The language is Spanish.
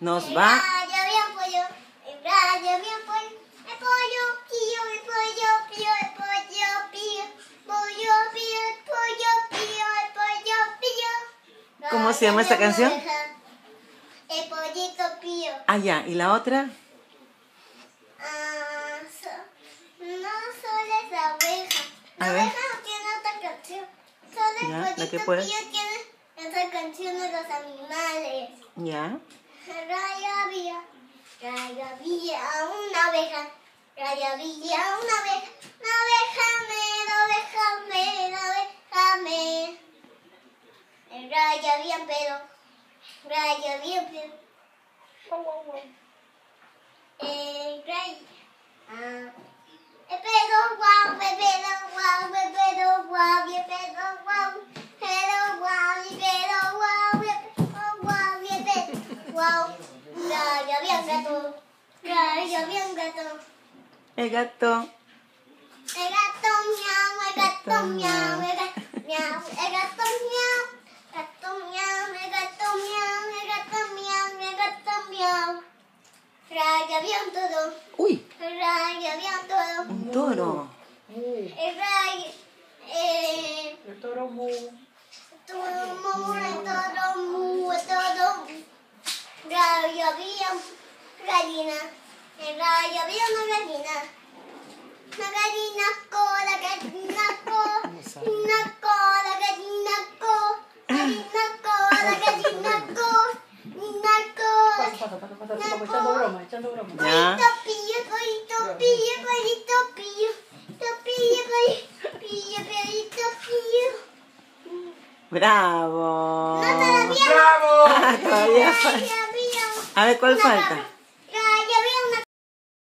nos va... Raya bien pollo, raya bien pollo, el pollo pío, el pollo pío, el pollo pío, pollo pío, el pollo pío, el pollo pío. ¿Cómo se llama esta canción? El pollito pío. Ah, ya. ¿Y la otra? No solo es la oveja. La A ver. oveja no tiene otra canción. Solo el Ya, la que pollito puedas. pío tiene esa canción de los animales. Ya. Raya había una oveja, raya había una oveja me, raya bien pedo, raya bien pedo, el pedo guau, el pedo guau, el pedo guau, el pedo guau, pedo guau, el pedo guau, el pedo guau, el pedo guau. Raya bien gato, raya bien gato. El gato. El gato miau, el gato miau, el gato miau, el gato miau, gato miau, el gato miau, el gato miau, el gato miau. Raya bien todo, Uy, raya bien todo. un toro. El raya, El toro mu. todo mu, el todo mu, el todo mu. Raya bien gallina, el raya bien una gallina. Una gallina cola, gallina cola, gallina cola, gallina cola, gallina cola, gallina cola, gallina cola. Como echando broma, echando broma. Ya. Pollito pío, pollito pío, pollito pío, pollito pío, pollito pío. Bravo. No, todavía. ¡Bravo! Ah, todavía falta. Raya bien. A ver, ¿cuál Una falta? cabra.